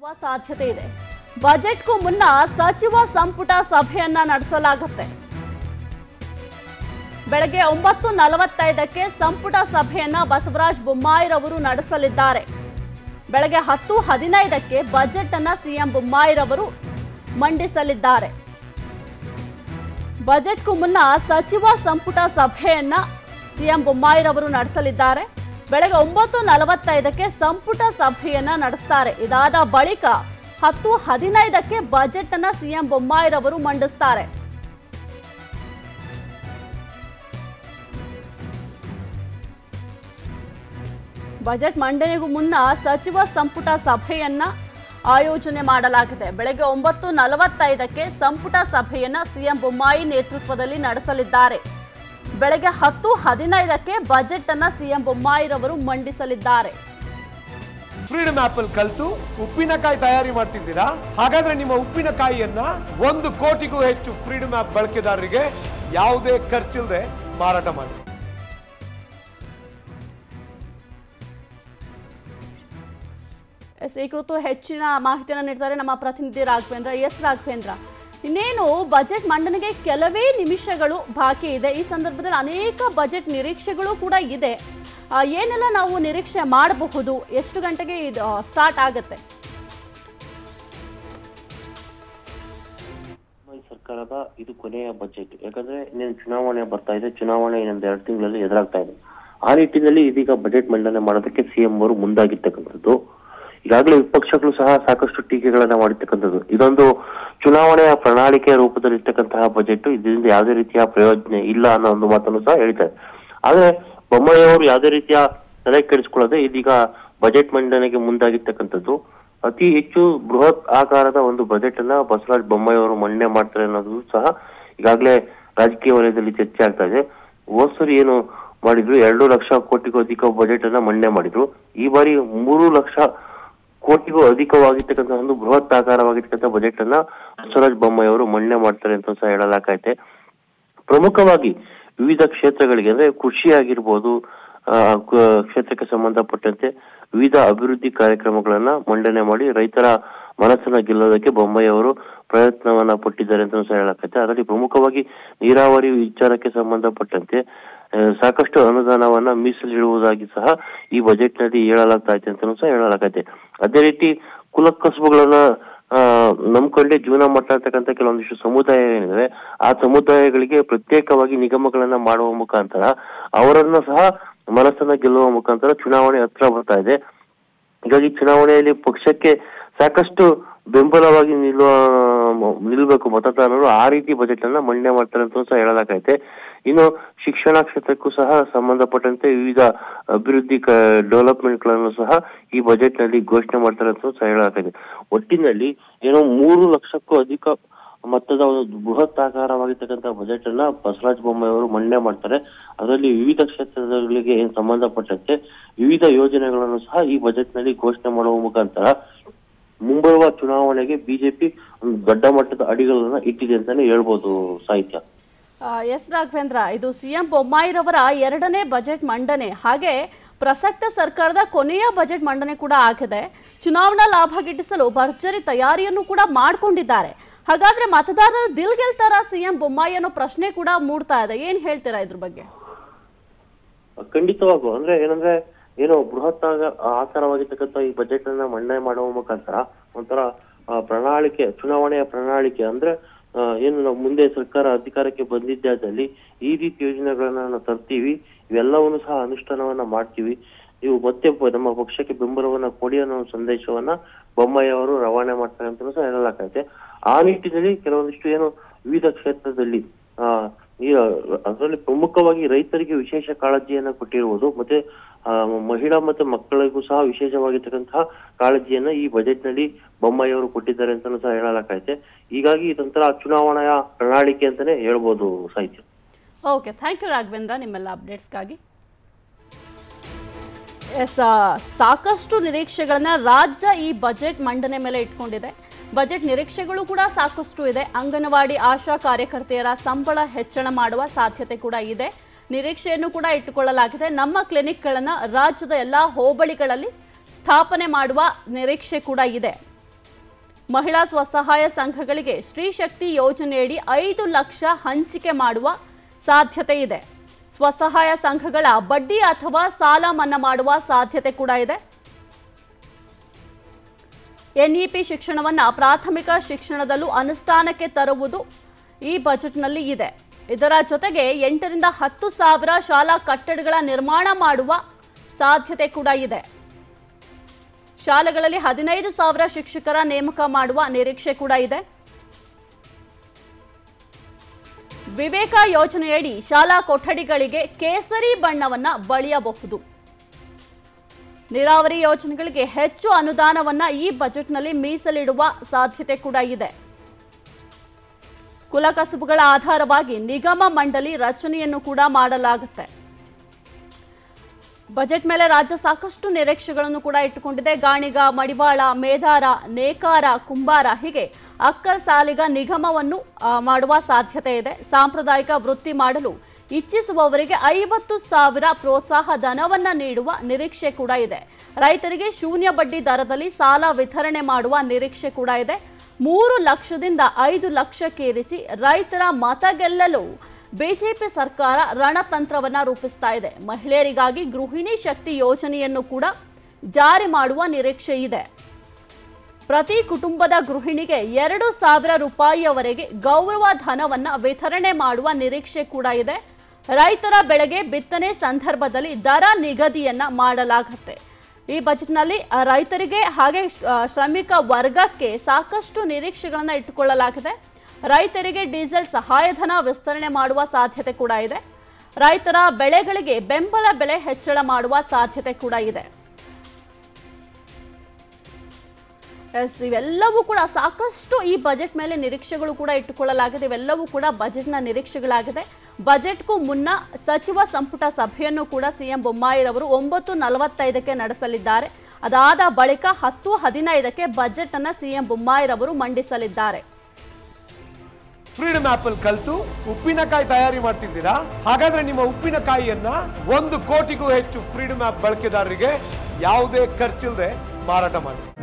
ಸಾಧ್ಯತೆ ಇದೆ. ಬಜೆಟ್ಗೂ ಮುನ್ನ ಸಚಿವ ಸಂಪುಟ ಸಭೆಯನ್ನ ನಡೆಸಲಾಗುತ್ತೆ. ಬೆಳಗ್ಗೆ 9:45ಕ್ಕೆ ಸಂಪುಟ ಸಭೆಯನ್ನ ಬಸವರಾಜ ಬೊಮ್ಮಾಯಿರವರು ನಡೆಸಲಿದ್ದಾರೆ. ಬೆಳಗ್ಗೆ 10:15ಕ್ಕೆ ಬಜೆಟ್ ಅನ್ನ ಸಿಎಂ ಬೊಮ್ಮಾಯಿರವರು ಮಂಡಿಸಲಿದ್ದಾರೆ. ಬಜೆಟ್ಗೂ ಮುನ್ನ ಸಚಿವ ಸಂಪುಟ ಸಭೆಯನ್ನ ಸಿಎಂ ಬೊಮ್ಮಾಯಿರವರು ನಡೆಸಲಿದ್ದಾರೆ. ಬೆಳಗ್ಗೆ 9:45ಕ್ಕೆ ಸಂಪುಟ ಸಭೆಯನ್ನ ನಡೆಸ್ತಾರೆ. ಇದಾದ ಬಳಿಕ 10:15ಕ್ಕೆ ಬಜೆಟ್ ಅನ್ನ ಸಿಎಂ ಬೊಮ್ಮಾಯಿರವರು ಮಂಡಿಸ್ತಾರೆ. ಬಜೆಟ್ ಮಂಡನೆಗೂ ಮುನ್ನ ಸಚಿವ ಸಂಪುಟ ಸಭೆಯನ್ನ ಆಯೋಜನೆ ಮಾಡಲಾಗಿದೆ. ಬೆಳಗ್ಗೆ 9:45ಕ್ಕೆ ಸಂಪುಟ ಸಭೆಯನ್ನ ಸಿಎಂ ಬೊಮ್ಮಾಯಿ ನೇತೃತ್ವದಲ್ಲಿ ನಡೆಸಲಿದ್ದಾರೆ. ಬೆಳಗ್ಗೆ 10:15ಕ್ಕೆ ಬಜೆಟ್ ಅನ್ನ ಸಿಎಂ ಬೊಮ್ಮಾಯಿರವರು ಮಂಡಿಸಲಿದ್ದಾರೆ. ಫ್ರೀಡಮ್ ಆಪ್ ಅಲ್ಲಿ ಕಲಿತು ಉಪ್ಪಿನಕಾಯಿ ತಯಾರಿ ಮಾಡ್ತಿದ್ದೀರಾ? ಹಾಗಾದ್ರೆ ನಿಮ್ಮ ಉಪ್ಪಿನಕಾಯಿಯನ್ನ 1 ಕೋಟಿಗೂ ಹೆಚ್ಚು ಫ್ರೀಡಮ್ ಆಪ್ ಬಳಕೆದಾರರಿಗೆ ಯಾವುದೇ ಖರ್ಚಿಲ್ಲದೆ ಮಾರಾಟ ಮಾಡಿ. ಈ ಕುರಿತು ಹೆಚ್ಚಿನ ಮಾಹಿತಿಯನ್ನು ನೀಡ್ತಾರೆ ನಮ್ಮ ಪ್ರತಿನಿಧಿ ರಾಘವೇಂದ್ರ. ರಾಘವೇಂದ್ರ, ಇನ್ನೇನು ಬಜೆಟ್ ಮಂಡನೆಗೆ ಕೆಲವೇ ನಿಮಿಷಗಳು ಬಾಕಿ ಇದೆ. ಈ ಸಂದರ್ಭದಲ್ಲಿ ಅನೇಕ ಬಜೆಟ್ ನಿರೀಕ್ಷೆಗಳು ಕೂಡ ಇದೆ. ಏನೆಲ್ಲ ನಾವು ನಿರೀಕ್ಷೆ ಮಾಡಬಹುದು? ಎಷ್ಟು ಗಂಟೆಗೆ ಇದು ಸ್ಟಾರ್ಟ್ ಆಗುತ್ತೆ? ಸರ್ಕಾರದ ಇದು ಕೊನೆಯ ಬಜೆಟ್. ಯಾಕಂದ್ರೆ ಇನ್ನೇನು ಚುನಾವಣೆ ಬರ್ತಾ ಇದೆ. ಚುನಾವಣೆ ಇನ್ನೊಂದು 2 ತಿಂಗಳಲ್ಲಿ ಎದುರಾಗ್ತಾ ಇದೆ. ಆ ನಿಟ್ಟಿನಲ್ಲಿ ಇದೀಗ ಬಜೆಟ್ ಮಂಡನೆ ಮಾಡೋದಕ್ಕೆ ಸಿಎಂ ಅವರು ಮುಂದಾಗಿರ್ತಕ್ಕಂಥದ್ದು. ಈಗಾಗಲೇ ವಿಪಕ್ಷಗಳು ಸಹ ಸಾಕಷ್ಟು ಟೀಕೆಗಳನ್ನ ಮಾಡಿರ್ತಕ್ಕಂಥದ್ದು. ಇದೊಂದು ಚುನಾವಣೆಯ ಪ್ರಣಾಳಿಕೆಯ ರೂಪದಲ್ಲಿ ಇರ್ತಕ್ಕಂತಹ ಬಜೆಟ್. ಇದರಿಂದ ಯಾವುದೇ ರೀತಿಯ ಪ್ರಯೋಜನ ಇಲ್ಲ ಅನ್ನೋ ಒಂದು ಮಾತನ್ನು ಸಹ ಹೇಳ್ತಾರೆ. ಆದ್ರೆ ಬೊಮ್ಮಾಯಿ ಅವರು ಯಾವುದೇ ರೀತಿಯ ತಲೆ ಕೆಡಿಸಿಕೊಳ್ಳದೆ ಇದೀಗ ಬಜೆಟ್ ಮಂಡನೆಗೆ ಮುಂದಾಗಿರ್ತಕ್ಕಂಥದ್ದು. ಅತಿ ಹೆಚ್ಚು ಬೃಹತ್ ಆಕಾರದ ಒಂದು ಬಜೆಟ್ ಅನ್ನ ಬಸವರಾಜ ಬೊಮ್ಮಾಯಿ ಅವರು ಮಂಡನೆ ಮಾಡ್ತಾರೆ ಅನ್ನೋದು ಸಹ ಈಗಾಗಲೇ ರಾಜಕೀಯ ವಲಯದಲ್ಲಿ ಚರ್ಚೆ ಆಗ್ತಾ ಇದೆ. ಹೋದ್ಸರಿ ಏನು ಮಾಡಿದ್ರು, 2 ಲಕ್ಷ ಕೋಟಿಗೂ ಅಧಿಕ ಬಜೆಟ್ ಅನ್ನ ಮಂಡನೆ ಮಾಡಿದ್ರು. ಈ ಬಾರಿ 3 ಲಕ್ಷ ಕೋಟಿಗೂ ಅಧಿಕವಾಗಿರ್ತಕ್ಕಂಥ ಒಂದು ಬೃಹತ್ ಆಕಾರವಾಗಿರ್ತಕ್ಕಂಥ ಬಜೆಟ್ ಅನ್ನ ಬಸವರಾಜ ಬೊಮ್ಮಾಯಿ ಅವರು ಮಂಡನೆ ಮಾಡ್ತಾರೆ ಅಂತ ಸಹ ಹೇಳಲಾಗೈತೆ. ಪ್ರಮುಖವಾಗಿ ವಿವಿಧ ಕ್ಷೇತ್ರಗಳಿಗೆ ಅಂದ್ರೆ ಕೃಷಿ ಆಗಿರ್ಬೋದು, ಕ್ಷೇತ್ರಕ್ಕೆ ಸಂಬಂಧಪಟ್ಟಂತೆ ವಿವಿಧ ಅಭಿವೃದ್ಧಿ ಕಾರ್ಯಕ್ರಮಗಳನ್ನ ಮಂಡನೆ ಮಾಡಿ ರೈತರ ಮನಸ್ಸನ್ನ ಗೆಲ್ಲೋದಕ್ಕೆ ಬೊಮ್ಮಾಯಿ ಅವರು ಪ್ರಯತ್ನವನ್ನ ಪಟ್ಟಿದ್ದಾರೆ ಅಂತ ಸಹ ಹೇಳಲಾಗೈತೆ. ಅದರಲ್ಲಿ ಪ್ರಮುಖವಾಗಿ ನೀರಾವರಿ ವಿಚಾರಕ್ಕೆ ಸಂಬಂಧಪಟ್ಟಂತೆ ಸಾಕಷ್ಟು ಅನುದಾನವನ್ನ ಮೀಸಲಿಡುವುದಾಗಿ ಸಹ ಈ ಬಜೆಟ್ ನಲ್ಲಿ ಹೇಳಲಾಗ್ತಾ ಇದೆ ಅಂತ ಸಹ ಹೇಳಲಾಗೈತೆ. ಅದೇ ರೀತಿ ಕುಲಕಸಬುಗಳನ್ನ ನಂಬ್ಕೊಂಡೆ ಜೀವನ ಮಾಡ್ತಾ ಇರ್ತಕ್ಕಂಥ ಕೆಲವೊಂದಿಷ್ಟು ಸಮುದಾಯ ಏನಿದೆ, ಆ ಸಮುದಾಯಗಳಿಗೆ ಪ್ರತ್ಯೇಕವಾಗಿ ನಿಗಮಗಳನ್ನ ಮಾಡುವ ಮುಖಾಂತರ ಅವರನ್ನ ಸಹ ಮನಸ್ಸನ್ನ ಗೆಲ್ಲುವ ಮುಖಾಂತರ ಚುನಾವಣೆ ಹತ್ರ ಬರ್ತಾ ಇದೆ. ಹೀಗಾಗಿ ಚುನಾವಣೆಯಲ್ಲಿ ಪಕ್ಷಕ್ಕೆ ಸಾಕಷ್ಟು ಬೆಂಬಲವಾಗಿ ನಿಲ್ಬೇಕು ಮತದಾರರು. ಆ ರೀತಿ ಬಜೆಟ್ ಅನ್ನ ಮಂಡನೆ ಮಾಡ್ತಾರೆ ಅಂತ ಸಹ ಹೇಳಲಾಗೈತೆ. ಇನ್ನು ಶಿಕ್ಷಣ ಕ್ಷೇತ್ರಕ್ಕೂ ಸಹ ಸಂಬಂಧಪಟ್ಟಂತೆ ವಿವಿಧ ಅಭಿವೃದ್ಧಿ ಡೆವಲಪ್ಮೆಂಟ್ ಗಳನ್ನು ಸಹ ಈ ಬಜೆಟ್ ನಲ್ಲಿ ಘೋಷಣೆ ಮಾಡ್ತಾರೆ ಅಂತ ಸಹ ಹೇಳಲಾಗೈತೆ. ಒಟ್ಟಿನಲ್ಲಿ ಏನೋ 3 ಲಕ್ಷಕ್ಕೂ ಅಧಿಕ ಮೊತ್ತದ ಒಂದು ಬೃಹತ್ ಆಕಾರವಾಗಿರ್ತಕ್ಕಂಥ ಬಜೆಟ್ ಅನ್ನ ಬಸವರಾಜ ಬೊಮ್ಮಾಯಿ ಅವರು ಮಂಡನೆ ಮಾಡ್ತಾರೆ. ಅದರಲ್ಲಿ ವಿವಿಧ ಕ್ಷೇತ್ರಗಳಿಗೆ ಸಂಬಂಧಪಟ್ಟಂತೆ ವಿವಿಧ ಯೋಜನೆಗಳನ್ನು ಸಹ ಈ ಬಜೆಟ್ ನಲ್ಲಿ ಘೋಷಣೆ ಮಾಡುವ ಮುಖಾಂತರ ಮುಂಬರುವ ಚುನಾವಣೆಗೆ ಬಿಜೆಪಿ ಒಂದು ದೊಡ್ಡ ಮಟ್ಟದ ಅಡಿಗಳನ್ನ ಇಟ್ಟಿದೆ ಅಂತಾನೆ ಹೇಳ್ಬೋದು. ಸಾಹಿತ್ಯ. ರಾಘವೇಂದ್ರ, ಇದು ಸಿಎಂ ಬೊಮ್ಮಾಯಿರವರ 2ನೇ ಬಜೆಟ್ ಮಂಡನೆ. ಹಾಗೆ ಪ್ರಸಕ್ತ ಸರ್ಕಾರದ ಕೊನೆಯ ಬಜೆಟ್ ಮಂಡನೆ ಕೂಡ ಆಗಿದೆ. ಚುನಾವಣಾ ಲಾಭ ಗಿಟ್ಟಿಸಲು ಭರ್ಜರಿ ತಯಾರಿಯನ್ನು ಕೂಡ ಮಾಡಿಕೊಂಡಿದ್ದಾರೆ. ಹಾಗಾದ್ರೆ ಮತದಾರರು ದಿಲ್ ಗೆಲ್ತಾರ ಸಿಎಂ ಬೊಮ್ಮಾಯಿ ಅನ್ನೋ ಪ್ರಶ್ನೆ ಕೂಡ ಮೂಡ್ತಾ ಇದೆ. ಏನ್ ಹೇಳ್ತೀರಾ ಇದ್ರ ಬಗ್ಗೆ? ಖಂಡಿತವಾಗೂ ಏನಂದ್ರೆ ಬೃಹತ್ ಆಕಾರವಾಗಿರ್ತಕ್ಕಂಥ ಈ ಬಜೆಟ್ ಅನ್ನ ಮಂಡನೆ ಮಾಡುವ ಮುಖಾಂತರ ಒಂಥರ ಪ್ರಣಾಳಿಕೆ, ಚುನಾವಣೆಯ ಪ್ರಣಾಳಿಕೆ. ಅಂದ್ರೆ ಏನು ನಾವು ಮುಂದೆ ಸರ್ಕಾರ ಅಧಿಕಾರಕ್ಕೆ ಬಂದಿದ್ದಾದಲ್ಲಿ ಈ ರೀತಿ ಯೋಜನೆಗಳನ್ನ ನಾವು ತರ್ತೀವಿ, ಇವೆಲ್ಲವನ್ನು ಸಹ ಅನುಷ್ಠಾನವನ್ನ ಮಾಡ್ತೀವಿ, ನೀವು ಮತ್ತೆ ನಮ್ಮ ಪಕ್ಷಕ್ಕೆ ಬೆಂಬಲವನ್ನ ಕೊಡಿ ಅನ್ನೋ ಸಂದೇಶವನ್ನ ಬೊಮ್ಮಾಯಿ ಅವರು ರವಾನೆ ಮಾಡ್ತಾರೆ ಅಂತ ಸಹ ಹೇಳಲಾಗೈತೆ. ಆ ನಿಟ್ಟಿನಲ್ಲಿ ಕೆಲವೊಂದಿಷ್ಟು ವಿವಿಧ ಕ್ಷೇತ್ರದಲ್ಲಿ ಅದರಲ್ಲಿ ಪ್ರಮುಖವಾಗಿ ರೈತರಿಗೆ ವಿಶೇಷ ಕಾಳಜಿಯನ್ನ ಕೊಟ್ಟಿರುವುದು, ಮತ್ತೆ ಮಹಿಳಾ ಮತ್ತೆ ಮಕ್ಕಳಿಗೂ ಸಹ ವಿಶೇಷವಾಗಿರ್ತಕ್ಕಂತಹ ಕಾಳಜಿಯನ್ನ ಈ ಬಜೆಟ್ ನಲ್ಲಿ ಬೊಮ್ಮಾಯಿ ಅವರು ಕೊಟ್ಟಿದ್ದಾರೆ ಅಂತ ಸಹ ಹೇಳಲಾಗೈತೆ. ಹೀಗಾಗಿ ಇದೊಂಥರ ಚುನಾವಣೆಯ ಪ್ರಣಾಳಿಕೆ ಅಂತಾನೆ ಹೇಳ್ಬೋದು. ಸಾಹಿತ್ಯ. ಓಕೆ, ಥ್ಯಾಂಕ್ ಯು ರಾಘವೇಂದ್ರ ನಿಮ್ಮೆಲ್ಲ ಅಪ್ಡೇಟ್ಸ್ಗಾಗಿ. ಸಾಕಷ್ಟು ನಿರೀಕ್ಷೆಗಳನ್ನ ರಾಜ್ಯ ಈ ಬಜೆಟ್ ಮಂಡನೆ ಮೇಲೆ ಇಟ್ಕೊಂಡಿದೆ. ಬಜೆಟ್ ನಿರೀಕ್ಷೆಗಳು ಕೂಡ ಸಾಕಷ್ಟು ಇದೆ. ಅಂಗನವಾಡಿ ಆಶಾ ಕಾರ್ಯಕರ್ತೆಯರ ಸಂಬಳ ಹೆಚ್ಚಳ ಮಾಡುವ ಸಾಧ್ಯತೆ ಕೂಡ ಇದೆ. ನಿರೀಕ್ಷೆಯನ್ನು ಕೂಡ ಇಟ್ಟುಕೊಳ್ಳಲಾಗಿದೆ. ನಮ್ಮ ಕ್ಲಿನಿಕ್ಗಳನ್ನು ರಾಜ್ಯದ ಎಲ್ಲ ಹೋಬಳಿಗಳಲ್ಲಿ ಸ್ಥಾಪನೆ ಮಾಡುವ ನಿರೀಕ್ಷೆ ಕೂಡ ಇದೆ. ಮಹಿಳಾ ಸ್ವಸಹಾಯ ಸಂಘಗಳಿಗೆ ಸ್ತ್ರೀ ಶಕ್ತಿ ಯೋಜನೆಯಡಿ 5 ಲಕ್ಷ ಹಂಚಿಕೆ ಮಾಡುವ ಸಾಧ್ಯತೆ ಇದೆ. ಸ್ವಸಹಾಯ ಸಂಘಗಳ ಬಡ್ಡಿ ಅಥವಾ ಸಾಲ ಮನ್ನಾ ಮಾಡುವ ಸಾಧ್ಯತೆ ಕೂಡ ಇದೆ. ಎನ್ಇಪಿ ಶಿಕ್ಷಣವನ್ನು ಪ್ರಾಥಮಿಕ ಶಿಕ್ಷಣದಲ್ಲೂ ಅನುಷ್ಠಾನಕ್ಕೆ ತರುವುದು ಈ ಬಜೆಟ್ನಲ್ಲಿ ಇದೆ. ಇದರ ಜೊತೆಗೆ 8 ರಿಂದ 10 ಸಾವಿರ ಶಾಲಾ ಕಟ್ಟಡಗಳ ನಿರ್ಮಾಣ ಮಾಡುವ ಸಾಧ್ಯತೆ ಕೂಡ ಇದೆ. ಶಾಲೆಗಳಲ್ಲಿ 15 ಸಾವಿರ ಶಿಕ್ಷಕರ ನೇಮಕ ಮಾಡುವ ನಿರೀಕ್ಷೆ ಕೂಡ ಇದೆ. ವಿವೇಕ ಯೋಜನೆಯಡಿ ಶಾಲಾ ಕೊಠಡಿಗಳಿಗೆ ಕೇಸರಿ ಬಣ್ಣವನ್ನ ಬಳಿಯಬಹುದು. ನೀರಾವರಿ ಯೋಜನೆಗಳಿಗೆ ಹೆಚ್ಚು ಅನುದಾನವನ್ನ ಈ ಬಜೆಟ್ನಲ್ಲಿ ಮೀಸಲಿಡುವ ಸಾಧ್ಯತೆ ಕೂಡ ಇದೆ. ಕುಲಕಸುಬುಗಳ ಆಧಾರವಾಗಿ ನಿಗಮ ಮಂಡಳಿ ರಚನೆಯನ್ನು ಕೂಡ ಮಾಡಲಾಗುತ್ತೆ. ಬಜೆಟ್ ಮೇಲೆ ರಾಜ್ಯ ಸಾಕಷ್ಟು ನಿರೀಕ್ಷೆಗಳನ್ನು ಕೂಡ ಇಟ್ಟುಕೊಂಡಿದೆ. ಗಾಣಿಗ, ಮಡಿವಾಳ, ಮೇದಾರ, ನೇಕಾರ, ಕುಂಬಾರ ಹೀಗೆ ಅಕ್ಕರ್ ಸಾಲಿಗ ನಿಗಮವನ್ನು ಮಾಡುವ ಸಾಧ್ಯತೆ ಇದೆ. ಸಾಂಪ್ರದಾಯಿಕ ವೃತ್ತಿ ಮಾಡಲು ಇಚ್ಛಿಸುವವರಿಗೆ 50,000 ಪ್ರೋತ್ಸಾಹ ಧನವನ್ನ ನೀಡುವ ನಿರೀಕ್ಷೆ ಕೂಡ ಇದೆ. ರೈತರಿಗೆ ಶೂನ್ಯ ಬಡ್ಡಿ ದರದಲ್ಲಿ ಸಾಲ ವಿತರಣೆ ಮಾಡುವ ನಿರೀಕ್ಷೆ ಕೂಡ ಇದೆ. 3 ಲಕ್ಷದಿಂದ 5 ಲಕ್ಷಕ್ಕೇರಿಸಿ ರೈತರ ಮತ ಗೆಲ್ಲಲು ಬಿಜೆಪಿ ಸರ್ಕಾರ ರಣತಂತ್ರವನ್ನ ರೂಪಿಸ್ತಾ ಇದೆ. ಮಹಿಳೆಯರಿಗಾಗಿ ಗೃಹಿಣಿ ಶಕ್ತಿ ಯೋಜನೆಯನ್ನು ಕೂಡ ಜಾರಿ ಮಾಡುವ ನಿರೀಕ್ಷೆ ಇದೆ. ಪ್ರತಿ ಕುಟುಂಬದ ಗೃಹಿಣಿಗೆ 2,000 ರೂಪಾಯಿಯವರೆಗೆ ಗೌರವ ಧನವನ್ನ ವಿತರಣೆ ಮಾಡುವ ನಿರೀಕ್ಷೆ ಕೂಡ ಇದೆ. ರೈತರ ಬೆಳೆಗೆ ಬಿತ್ತನೆ ಸಂದರ್ಭದಲ್ಲಿ ದರ ನಿಗದಿಯನ್ನ ಮಾಡಲಾಗುತ್ತೆ. ಈ ಬಜೆಟ್ನಲ್ಲಿ ರೈತರಿಗೆ ಹಾಗೆ ಶ್ರಮಿಕ ವರ್ಗಕ್ಕೆ ಸಾಕಷ್ಟು ನಿರೀಕ್ಷೆಗಳನ್ನು ಇಟ್ಟುಕೊಳ್ಳಲಾಗಿದೆ. ರೈತರಿಗೆ ಡೀಸೆಲ್ ಸಹಾಯಧನ ವಿಸ್ತರಣೆ ಮಾಡುವ ಸಾಧ್ಯತೆ ಕೂಡ ಇದೆ. ರೈತರ ಬೆಳೆಗಳಿಗೆ ಬೆಂಬಲ ಬೆಲೆ ಹೆಚ್ಚಳ ಮಾಡುವ ಸಾಧ್ಯತೆ ಕೂಡ ಇದೆ. ಇವೆಲ್ಲವೂ ಕೂಡ ಸಾಕಷ್ಟು ಈ ಬಜೆಟ್ ಮೇಲೆ ನಿರೀಕ್ಷೆಗಳು ಕೂಡ ಇಟ್ಟುಕೊಳ್ಳಲಾಗಿದೆ. ಇವೆಲ್ಲವೂ ಕೂಡ ಬಜೆಟ್ನ ನಿರೀಕ್ಷೆಗಳಾಗಿದೆ. ಬಜೆಟ್ಗೂ ಮುನ್ನ ಸಚಿವ ಸಂಪುಟ ಸಭೆಯನ್ನು ಕೂಡ ಸಿಎಂ ಬೊಮ್ಮಾಯಿರವರು 9:45ಕ್ಕೆ ನಡೆಸಲಿದ್ದಾರೆ. ಅದಾದ ಬಳಿಕ 10:15ಕ್ಕೆ ಬಜೆಟ್ ಅನ್ನ ಸಿಎಂ ಬೊಮ್ಮಾಯಿರವರು ಮಂಡಿಸಲಿದ್ದಾರೆ. ಫ್ರೀಡಮ್ ಆಪ್ ಅಲ್ಲಿ ಕಲಿತು ಉಪ್ಪಿನಕಾಯಿ ತಯಾರಿ ಮಾಡ್ತಿದ್ದೀರಾ? ಹಾಗಾದ್ರೆ ನಿಮ್ಮ ಉಪ್ಪಿನಕಾಯಿಯನ್ನ 1 ಕೋಟಿಗೂ ಹೆಚ್ಚು ಫ್ರೀಡಮ್ ಆಪ್ ಬಳಕೆದಾರರಿಗೆ ಯಾವುದೇ ಖರ್ಚಿಲ್ಲದೆ ಮಾರಾಟ ಮಾಡಿ.